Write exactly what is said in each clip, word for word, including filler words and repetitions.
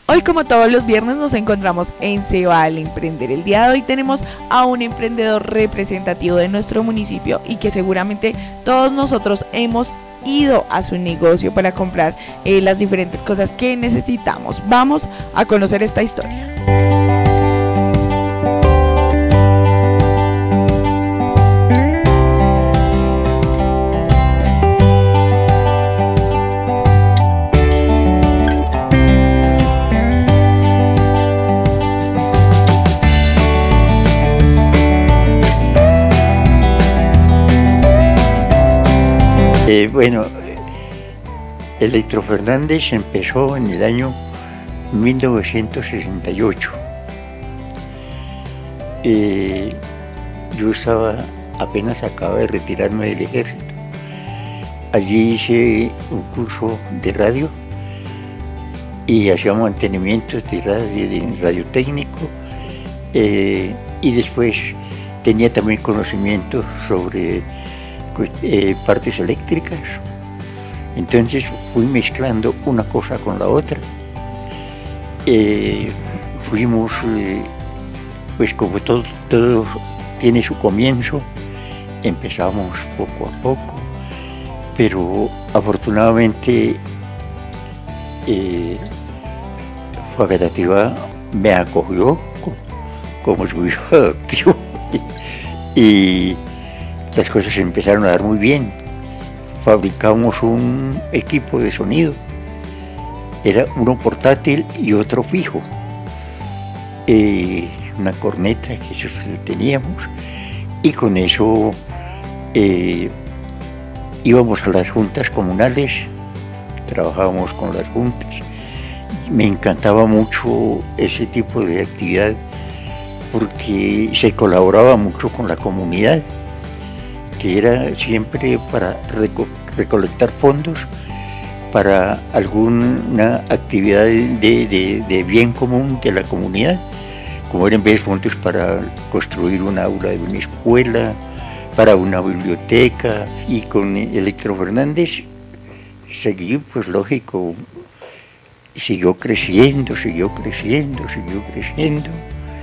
Hoy, como todos los viernes, nos encontramos en Se Vale Emprender. El día de hoy tenemos a un emprendedor representativo de nuestro municipio y que seguramente todos nosotros hemos ido a su negocio para comprar eh, las diferentes cosas que necesitamos. Vamos a conocer esta historia. Eh, bueno, Electro Fernández empezó en el año mil novecientos sesenta y ocho. Eh, yo estaba, apenas acababa de retirarme del ejército. Allí hice un curso de radio y hacía mantenimientos de radio, de radio técnico, eh, y después tenía también conocimiento sobre Eh, partes eléctricas. Entonces fui mezclando una cosa con la otra. Eh, fuimos, eh, pues como todo, todo tiene su comienzo, empezamos poco a poco, pero afortunadamente eh, Facatativá me acogió como, como su hijo adoptivo y las cosas se empezaron a dar muy bien. Fabricamos un equipo de sonido, era uno portátil y otro fijo, eh, una corneta que eso teníamos, y con eso eh, íbamos a las juntas comunales, trabajábamos con las juntas. Me encantaba mucho ese tipo de actividad porque se colaboraba mucho con la comunidad, que era siempre para reco recolectar fondos para alguna actividad de, de, de bien común de la comunidad, como eran fondos para construir un aula de una escuela, para una biblioteca. Y con Electro Fernández seguí, pues lógico, siguió creciendo, siguió creciendo, siguió creciendo.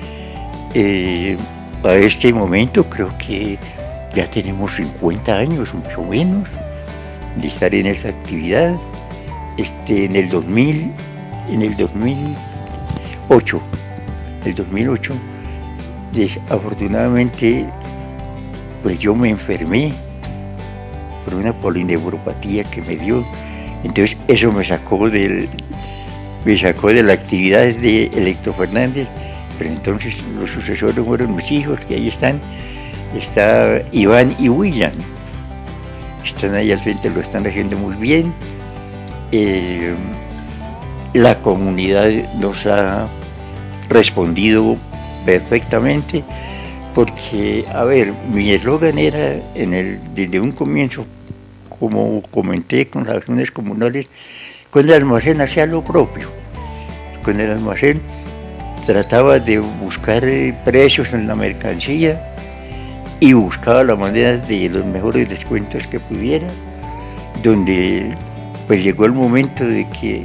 Eh, a este momento creo que ya tenemos cincuenta años, mucho menos, de estar en esa actividad. Este, en el dos mil, en el dos mil ocho, el dos mil ocho, desafortunadamente, pues yo me enfermé por una polineuropatía que me dio. Entonces eso me sacó del, me sacó de las actividades de Electro Fernández. Pero entonces los sucesores fueron mis hijos, que ahí están. Está Iván y William, están ahí al frente, lo están haciendo muy bien. Eh, la comunidad nos ha respondido perfectamente, porque, a ver, mi eslogan era, en el, desde un comienzo, como comenté con las acciones comunales, con el almacén hacía lo propio. Con el almacén trataba de buscar precios en la mercancía y buscaba la manera de los mejores descuentos que pudiera, donde pues llegó el momento de que,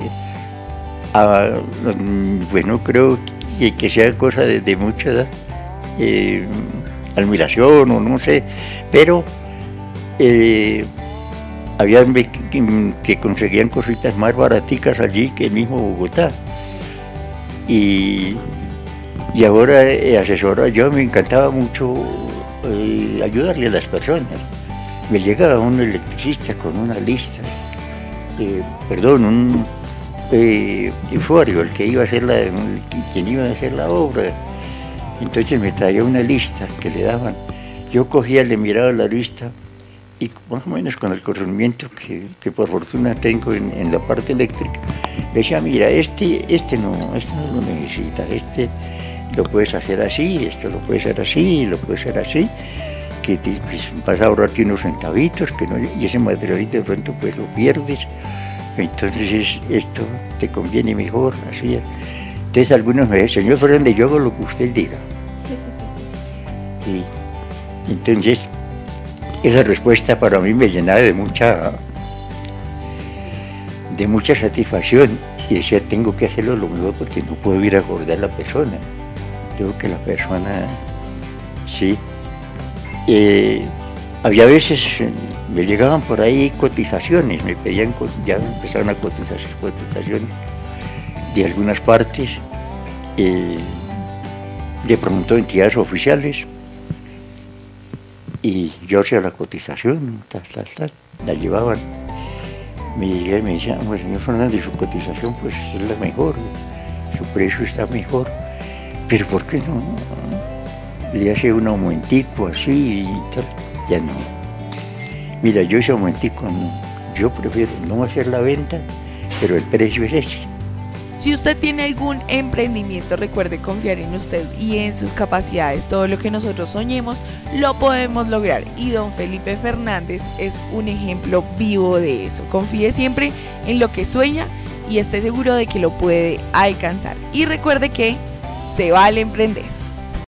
ah, bueno, creo que, que sea cosa de, de mucha eh, admiración o no sé, pero eh, habían que, que conseguían cositas más baraticas allí que el mismo Bogotá. Y, y ahora eh, asesora, yo me encantaba mucho Eh, ayudarle a las personas. Me llegaba un electricista con una lista, eh, perdón, un eh, usuario, el que iba a hacer la, quien iba a hacer la obra. Entonces me traía una lista que le daban. Yo cogía, le miraba la lista y más o menos con el conocimiento que, que por fortuna tengo en, en la parte eléctrica, le decía, mira, este, este no, este no lo necesita, este lo puedes hacer así, esto lo puedes hacer así, lo puedes hacer así, que te, pues, vas a ahorrarte unos centavitos, que no, y ese materialito de pronto pues lo pierdes, entonces es, esto te conviene mejor, así. Entonces algunos me dicen, señor Fernández, yo hago lo que usted diga. Y entonces esa respuesta para mí me llenaba de mucha, de mucha satisfacción. y decía, tengo que hacerlo lo mejor porque no puedo ir a acordar a la persona, tengo que la persona, sí. Eh, había veces, me llegaban por ahí cotizaciones, me pedían, ya empezaron a cotizar cotizaciones de algunas partes, eh, de pronto entidades oficiales, y yo hacía la cotización, tal, tal, tal, la llevaban. Me llegué y me decían, bueno, señor Fernández, su cotización pues es la mejor, su precio está mejor, pero ¿por qué no le hace un aumentico así y tal? Ya no. Mira, yo ese aumentico no, yo prefiero no hacer la venta, pero el precio es ese. Si usted tiene algún emprendimiento, recuerde confiar en usted y en sus capacidades. Todo lo que nosotros soñemos lo podemos lograr, y don Felipe Fernández es un ejemplo vivo de eso. Confíe siempre en lo que sueña y esté seguro de que lo puede alcanzar. Y recuerde que se vale emprender.